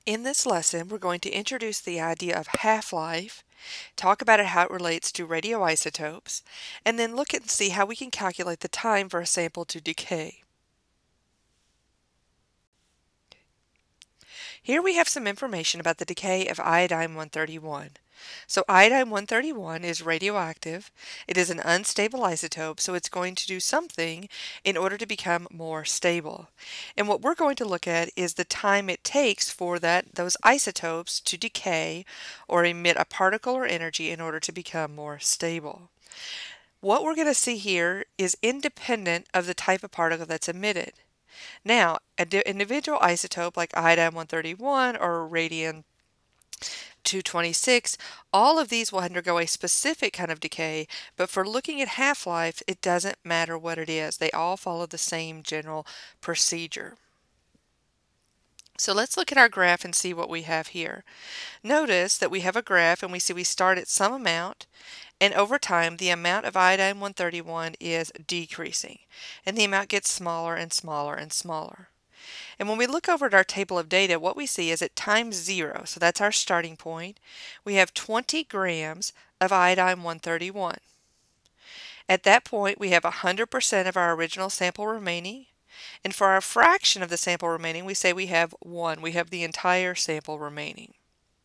In this lesson, we're going to introduce the idea of half-life, talk about how it relates to radioisotopes, and then look and see how we can calculate the time for a sample to decay. Here we have some information about the decay of iodine-131. So iodine-131 is radioactive. It is an unstable isotope, so it's going to do something in order to become more stable. And what we're going to look at is the time it takes for those isotopes to decay or emit a particle or energy in order to become more stable. What we're going to see here is independent of the type of particle that's emitted. Now, an individual isotope like iodine-131 or radium-226, all of these will undergo a specific kind of decay, but for looking at half-life, it doesn't matter what it is. They all follow the same general procedure. So let's look at our graph and see what we have here. Notice that we have a graph and we see we start at some amount, and over time the amount of iodine-131 is decreasing, and the amount gets smaller and smaller and smaller. And when we look over at our table of data, what we see is at time 0, so that's our starting point, we have 20 grams of iodine-131. At that point, we have 100% of our original sample remaining, and for our fraction of the sample remaining, we say we have 1. We have the entire sample remaining.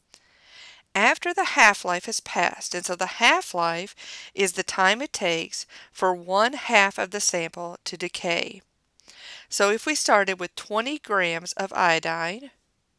After the half-life has passed, and so the half-life is the time it takes for 1/2 of the sample to decay. So if we started with 20 grams of iodine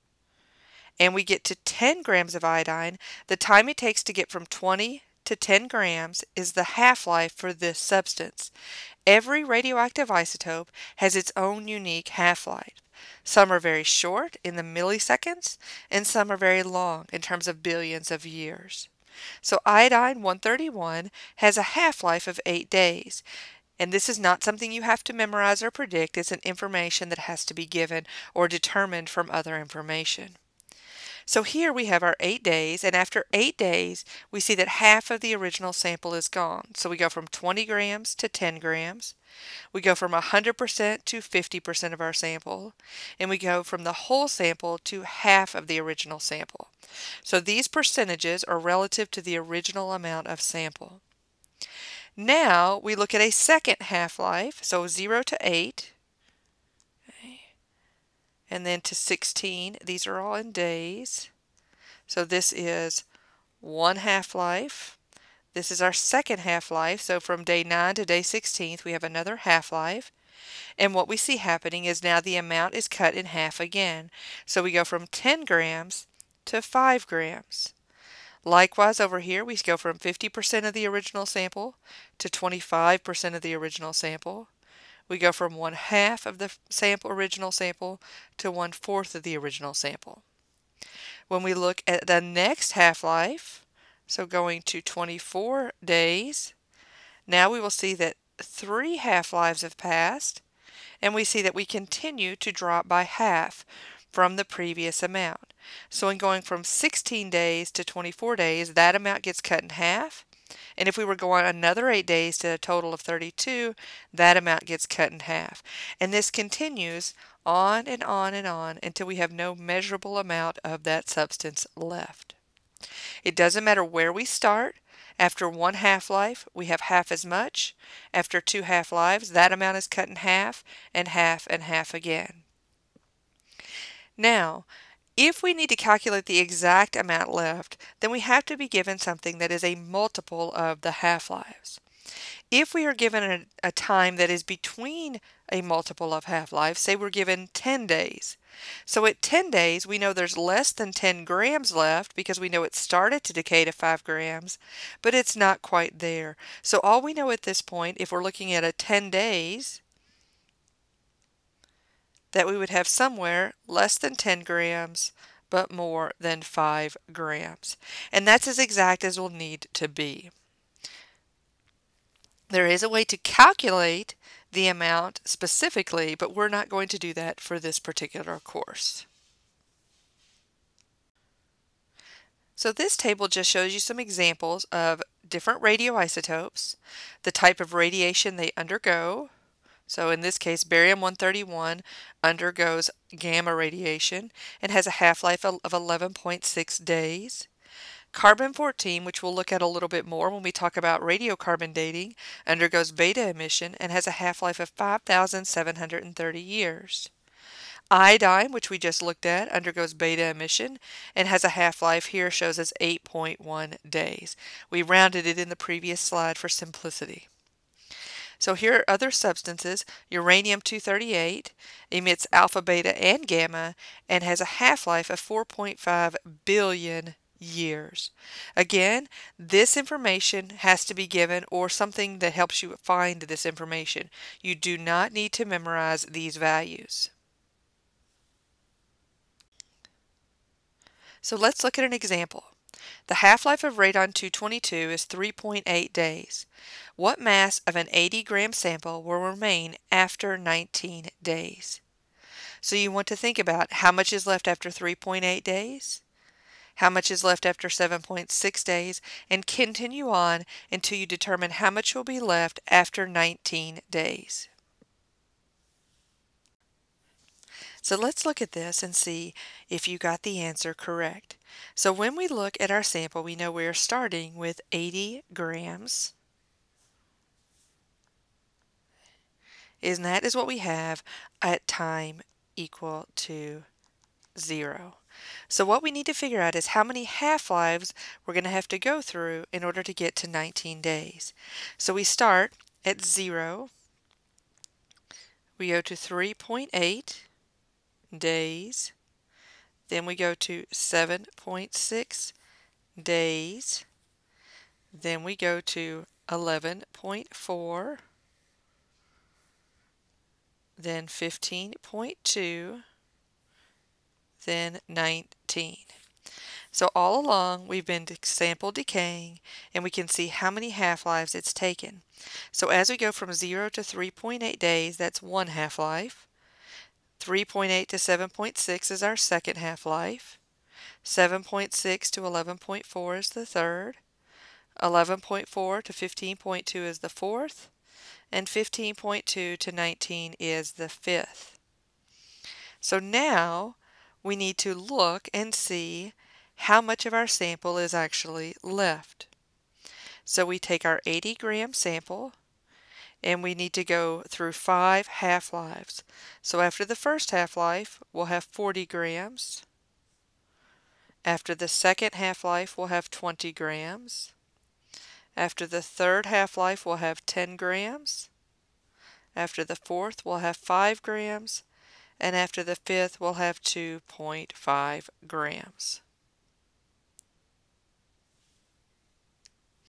and we get to 10 grams of iodine, the time it takes to get from 20 to 10 grams is the half-life for this substance. Every radioactive isotope has its own unique half-life. Some are very short in the milliseconds, and some are very long in terms of billions of years. So iodine-131 has a half-life of 8 days. And this is not something you have to memorize or predict. It's an information that has to be given or determined from other information. So here we have our 8 days, and after 8 days, we see that half of the original sample is gone. So we go from 20 grams to 10 grams. We go from 100% to 50% of our sample, and we go from the whole sample to half of the original sample. So these percentages are relative to the original amount of sample. Now we look at a second half-life, so 0 to 8, okay, and then to 16. These are all in days. So this is one half-life. This is our second half-life, so from day 9 to day 16, we have another half-life. And what we see happening is now the amount is cut in half again. So we go from 10 grams to 5 grams. Likewise, over here, we go from 50% of the original sample to 25% of the original sample. We go from 1/2 of the original sample to 1/4 of the original sample. When we look at the next half-life, so going to 24 days, now we will see that 3 half-lives have passed, and we see that we continue to drop by half from the previous amount. So in going from 16 days to 24 days, that amount gets cut in half. And if we were going another 8 days to a total of 32, that amount gets cut in half. And this continues on and on and on until we have no measurable amount of that substance left. It doesn't matter where we start. After one half-life, we have half as much. After 2 half-lives, that amount is cut in half and half again. Now, if we need to calculate the exact amount left, then we have to be given something that is a multiple of the half-lives. If we are given a time that is between a multiple of half-lives, say we're given 10 days. So at 10 days, we know there's less than 10 grams left because we know it started to decay to 5 grams, but it's not quite there. So all we know at this point, if we're looking at a 10 days, that we would have somewhere less than 10 grams, but more than 5 grams. And that's as exact as we'll need to be. There is a way to calculate the amount specifically, but we're not going to do that for this particular course. So this table just shows you some examples of different radioisotopes, the type of radiation they undergo, So in this case, barium-131 undergoes gamma radiation and has a half-life of 11.6 days. Carbon-14, which we'll look at a little bit more when we talk about radiocarbon dating, undergoes beta emission and has a half-life of 5,730 years. Iodine, which we just looked at, undergoes beta emission and has a half-life here shows as 8.1 days. We rounded it in the previous slide for simplicity. So here are other substances. Uranium-238 emits alpha, beta, and gamma and has a half-life of 4.5 billion years. Again, this information has to be given or something that helps you find this information. You do not need to memorize these values. So let's look at an example. The half-life of radon-222 is 3.8 days. What mass of an 80-gram sample will remain after 19 days? So you want to think about how much is left after 3.8 days, how much is left after 7.6 days, and continue on until you determine how much will be left after 19 days. So let's look at this and see if you got the answer correct. So when we look at our sample, we know we're starting with 80 grams. And that is what we have at time equal to 0. So what we need to figure out is how many half-lives we're going to have to go through in order to get to 19 days. So we start at 0. We go to 3.8 days. Then we go to 7.6 days. Then we go to 11.4. Then 15.2. Then 19. So all along we've been sample decaying and we can see how many half-lives it's taken. So as we go from 0 to 3.8 days, that's one half-life. 3.8 to 7.6 is our second half-life. 7.6 to 11.4 is the third. 11.4 to 15.2 is the fourth. And 15.2 to 19 is the fifth. So now we need to look and see how much of our sample is actually left. So we take our 80-gram sample and we need to go through 5 half-lives. So after the first half-life, we'll have 40 grams. After the second half-life, we'll have 20 grams. After the third half-life, we'll have 10 grams. After the fourth, we'll have 5 grams. And after the fifth, we'll have 2.5 grams.